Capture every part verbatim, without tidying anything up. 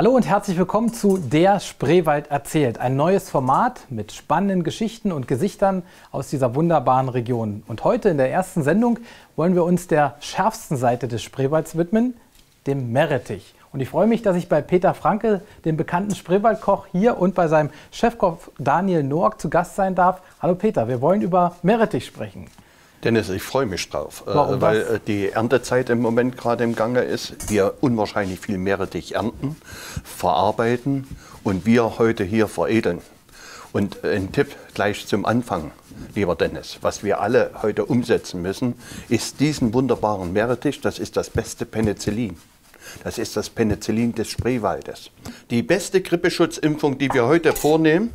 Hallo und herzlich willkommen zu Der Spreewald erzählt. Ein neues Format mit spannenden Geschichten und Gesichtern aus dieser wunderbaren Region. Und heute in der ersten Sendung wollen wir uns der schärfsten Seite des Spreewalds widmen, dem Meerrettich. Und ich freue mich, dass ich bei Peter Franke, dem bekannten Spreewaldkoch, hier und bei seinem Chefkoch Daniel Noack zu Gast sein darf. Hallo Peter, wir wollen über Meerrettich sprechen. Dennis, ich freue mich drauf, Warum, weil was? die Erntezeit im Moment gerade im Gange ist. Wir unwahrscheinlich viel Meerrettich ernten, verarbeiten und wir heute hier veredeln. Und ein Tipp gleich zum Anfang, lieber Dennis, was wir alle heute umsetzen müssen, ist diesen wunderbaren Meerrettich, das ist das beste Penicillin. Das ist das Penicillin des Spreewaldes. Die beste Grippeschutzimpfung, die wir heute vornehmen,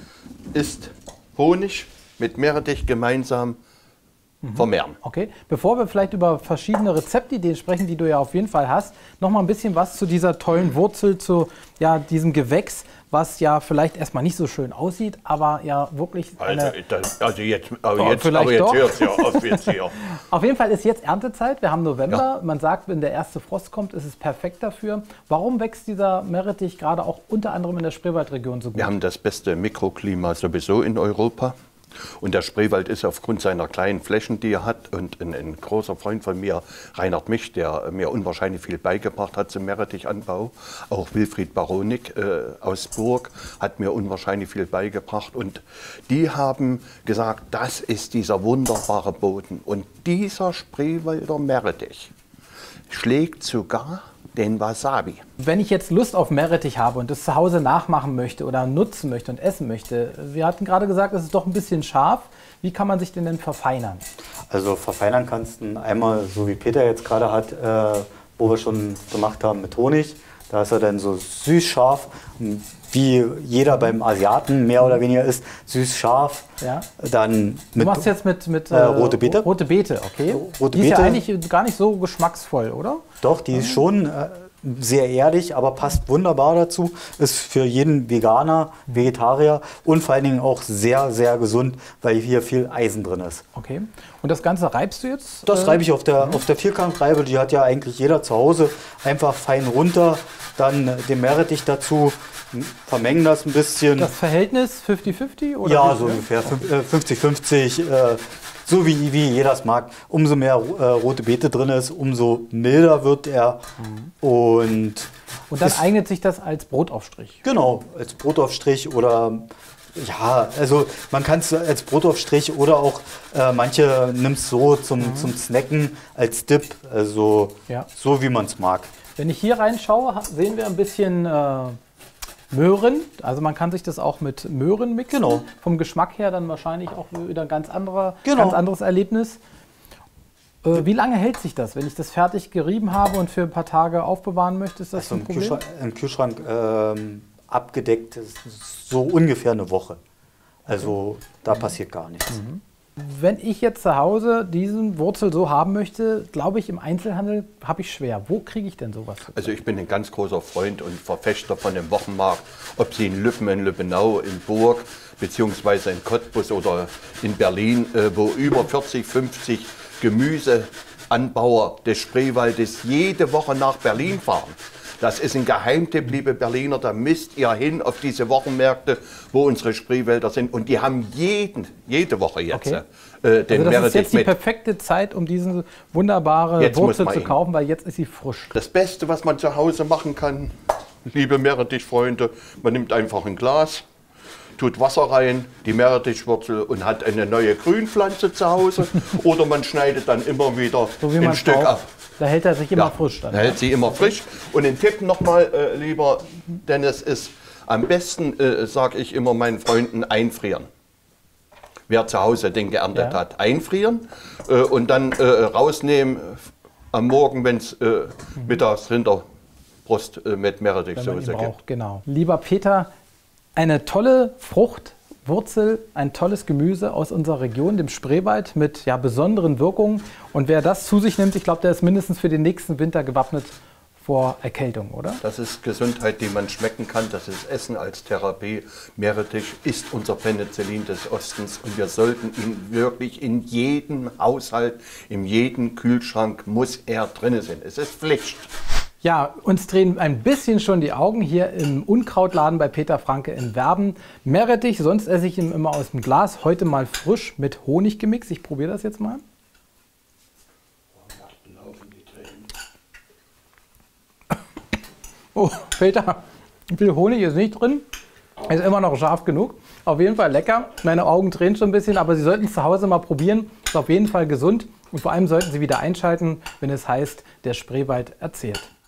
ist Honig mit Meerrettich gemeinsam vermehren. Okay, bevor wir vielleicht über verschiedene Rezeptideen sprechen, die du ja auf jeden Fall hast, noch mal ein bisschen was zu dieser tollen Wurzel, zu ja, diesem Gewächs, was ja vielleicht erstmal nicht so schön aussieht, aber ja wirklich eine... Also, das, also jetzt, aber Oh, jetzt, vielleicht aber jetzt doch. hört's ja auf jetzt hier. Auf jeden Fall ist jetzt Erntezeit, wir haben November, Ja. man sagt, wenn der erste Frost kommt, ist es perfekt dafür. Warum wächst dieser Meerrettich gerade auch unter anderem in der Spreewaldregion so gut? Wir haben das beste Mikroklima sowieso in Europa. Und der Spreewald ist aufgrund seiner kleinen Flächen, die er hat, und ein, ein großer Freund von mir, Reinhard Mich, der mir unwahrscheinlich viel beigebracht hat zum Meerrettich-Anbau. Auch Wilfried Baronik äh, aus Burg hat mir unwahrscheinlich viel beigebracht. Und die haben gesagt, das ist dieser wunderbare Boden. Und dieser Spreewalder Meerrettich schlägt sogar den Wasabi. Wenn ich jetzt Lust auf Meerrettich habe und das zu Hause nachmachen möchte oder nutzen möchte und essen möchte, wir hatten gerade gesagt, es ist doch ein bisschen scharf. Wie kann man sich den denn verfeinern? Also verfeinern kannst du einmal, so wie Peter jetzt gerade hat, äh, wo wir schon gemacht haben mit Honig. Da ist er dann so süß-scharf, wie jeder beim Asiaten mehr oder weniger ist, süß-scharf. Ja. Dann mit, Du machst jetzt mit, mit äh, rote Beete. Rote Beete, okay. Rote die ist Beete. ja eigentlich gar nicht so geschmacksvoll, oder? Doch, die ist schon äh, sehr erdig, aber passt wunderbar dazu. Ist für jeden Veganer, Vegetarier und vor allen Dingen auch sehr, sehr gesund, weil hier viel Eisen drin ist. Okay. Und das Ganze reibst du jetzt? Das äh, reibe ich auf der, auf der Vierkantreibe, die hat ja eigentlich jeder zu Hause. Einfach fein runter, dann äh, den Meerrettich dazu, vermengen das ein bisschen. Das Verhältnis fünfzig fünfzig? Oder Ja, wie so viel? ungefähr fünfzig fünfzig, äh, so wie, wie jeder es mag. Umso mehr äh, rote Beete drin ist, umso milder wird er. Mhm. Und, Und dann ist, eignet sich das als Brotaufstrich? Genau, als Brotaufstrich oder... Ja, also man kann es als Brotaufstrich oder auch äh, manche nimmt es so zum, mhm. zum Snacken als Dip, also Ja. so wie man es mag. Wenn ich hier reinschaue, ha- sehen wir ein bisschen äh, Möhren. Also man kann sich das auch mit Möhren mixen. Genau. Vom Geschmack her dann wahrscheinlich auch wieder ein ganz, anderer, Genau. ganz anderes Erlebnis. Äh, wie lange hält sich das, wenn ich das fertig gerieben habe und für ein paar Tage aufbewahren möchte? Ist das Also ein im Problem? Kühlschrank, im Kühlschrank ähm, abgedeckt ist so ungefähr eine Woche. Also da passiert gar nichts. Mhm. Wenn ich jetzt zu Hause diesen Wurzel so haben möchte, glaube ich, im Einzelhandel habe ich schwer. Wo kriege ich denn sowas? Also ich bin ein ganz großer Freund und Verfechter von dem Wochenmarkt, ob Sie in Lübben, in Lübbenau, in Burg, beziehungsweise in Cottbus oder in Berlin, äh, wo über vierzig, fünfzig Gemüseanbauer des Spreewaldes jede Woche nach Berlin fahren. Das ist ein Geheimtipp, liebe Berliner, da müsst ihr hin auf diese Wochenmärkte, wo unsere Spreewälder sind. Und die haben jeden, jede Woche jetzt Okay. äh, den Also das ist Meerrettich jetzt die mit. perfekte Zeit, um diese wunderbare Jetzt muss Wurzel man zu ihn. kaufen, weil jetzt ist sie frisch. Das Beste, was man zu Hause machen kann, liebe Meerrettichfreunde, man nimmt einfach ein Glas, tut Wasser rein, die Meerrettichwurzel und hat eine neue Grünpflanze zu Hause. Oder man schneidet dann immer wieder So wie ein man Stück braucht. ab. Da hält er sich immer Ja, frisch dann. da hält sie immer frisch. Und ein Tipp nochmal, äh, lieber Dennis, ist am besten, äh, sage ich immer meinen Freunden, einfrieren. Wer zu Hause den geerntet Ja. hat, einfrieren äh, und dann äh, rausnehmen äh, am Morgen, wenn es äh, mittags Rinderbrust äh, mit Wenn man ihn Meerrettichsoße braucht, gibt. genau. Lieber Peter, eine tolle Frucht, Wurzel, ein tolles Gemüse aus unserer Region, dem Spreewald, mit ja, besonderen Wirkungen. Und wer das zu sich nimmt, ich glaube, der ist mindestens für den nächsten Winter gewappnet vor Erkältung, oder? Das ist Gesundheit, die man schmecken kann. Das ist Essen als Therapie. Meerrettich ist unser Penicillin des Ostens und wir sollten ihn wirklich in jedem Haushalt, in jedem Kühlschrank muss er drin sein. Es ist Pflicht. Ja, uns drehen ein bisschen schon die Augen hier im Unkrautladen bei Peter Franke in Werben. Meerrettich, sonst esse ich ihn immer aus dem Glas. Heute mal frisch mit Honig gemixt. Ich probiere das jetzt mal. Oh, Peter, viel Honig ist nicht drin. Ist immer noch scharf genug. Auf jeden Fall lecker. Meine Augen drehen schon ein bisschen, aber Sie sollten es zu Hause mal probieren. Ist auf jeden Fall gesund. Und vor allem sollten Sie wieder einschalten, wenn es heißt, der Spreewald erzählt.